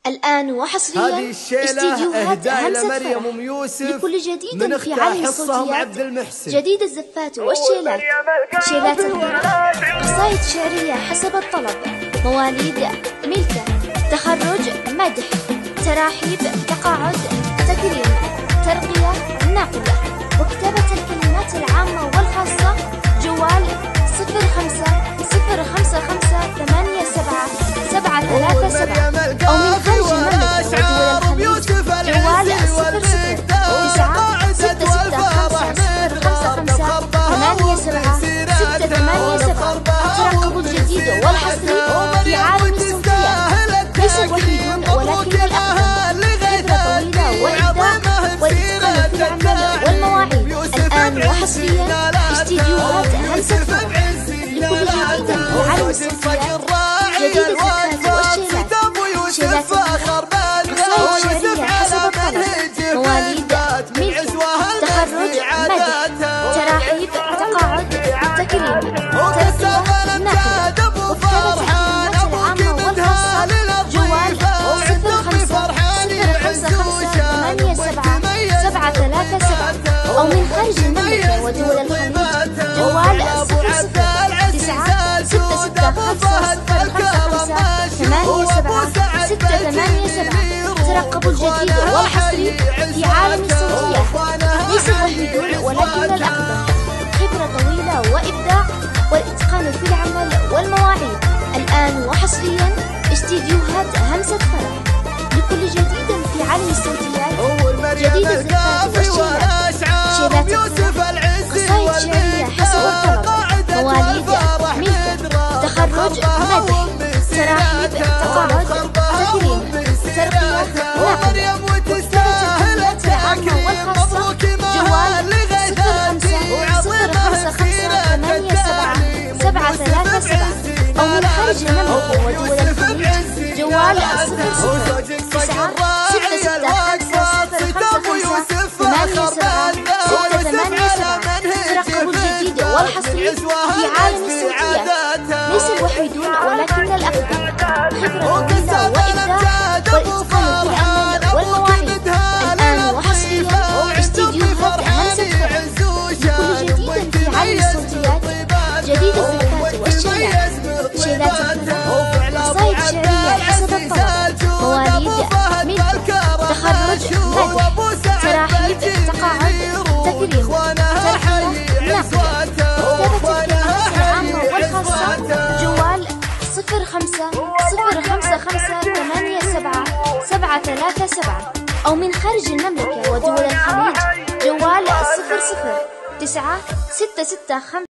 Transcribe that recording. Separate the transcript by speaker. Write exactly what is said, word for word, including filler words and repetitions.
Speaker 1: الآن وحصريا استديوهات همسة فرح لكل جديد في عالم الصوتيات، جديد الزفات والشيلات، شيلات الغنى، قصائد شعرية حسب الطلب، مواليد، ملكة، تخرج، مدح، تراحيب، تقاعد، تكريم، ترقية، ناقلة، وكتابة الكلمات العامة والخاصة. جوال صفر خمسة صفر خمسة خمسة ثمانية سبعة سبعة ثلاثة سبعة، أو من خارج المملكة ودول الخليج جوال صفر صفر تسعة ستة ستة خمسة صفر خمسة خمسة ثمانية سبعة ستة ثمانية سبعة. تراقبوا الجديد والحصري في عالم الصوتيات، ليس الوحيدون ولكن الأقدم، خبرة طويلة وإبداع والإتقان في العمل والمواعيد. الآن وحصريا استديوهات همسة فرح لكل جديد في عالم الصوتيات، جديد الزفات والشيلات، شيلات الغنى، قصائد شعرية حسب الطلب، مواليد، ملكة، تخرج، مدح، تراحيب، تقاعد، تكريم، ترقية، ناقلة، وكتابة الكلمات العامة والخاصة. جوال صفر خمسة صفر خمسة خمسة ثمانية سبعة سبعة ثلاثة سبعة، أو من خارج المملكة ودول الخليج جوال صفر صفر تسعة ستة ستة خمسة صفر خمسة خمسة ثمانية سبعة ستة ثمانية سبعة. ترقبوا الجديد والحصري في عالم الصوتيات، ليس الوحيدون ولكن الأقدم، خبرة طويلة وإبداع والإتقان في العمل والمواعيد. الآن وحصريا استديوهات همسة فرح لكل جديد في عالم الصوتيات، جديد الزفات والشيلات، شيلات الغنى، قصائد شعرية حسب الطلب، مواليد، ملكة، تخرج، مدح، تراحيب، تقاعد، تكريم، ترقية، ناقلة، وكتابة الكلمات العامة والخاصة. جوال صفر خمسة صفر خمسة خمسة ثمانية سبعة سبعة ثلاثة سبعة، أو من خارج المملكة ودول الخليج جوال صفر صفر تسعة ستة ستة خمسة صفر خمسة خمسة ثمانية سبعة ستة ثمانية سبعة. ترقبوا الجديد والحصري في عالم الصوتيات، ليس الوحيدون ولكن الأقدم، خبرة طويلة وإبداع والإتقان في العمل والمواعيد. الآن وحصريا استديوهات همسة فرح لكل جديد في عالم الصوتيات، جديد الزفات والشيلات، شيلات الغنى، قصائد شعرية حسب الطلب، مواليد، ملكة، تخرج، مدح، تراحيب، تقاعد، تكريم، ترقية، ناقلة، كتابة الكلمات العامة والخاصة. جوال صفر خمسة صفر خمسة خمسة ثمانية سبعة سبعة ثلاثة سبعة، أو من خارج المملكة ودول الخليج جوال صفر صفر تسعة ستة ستة خمسة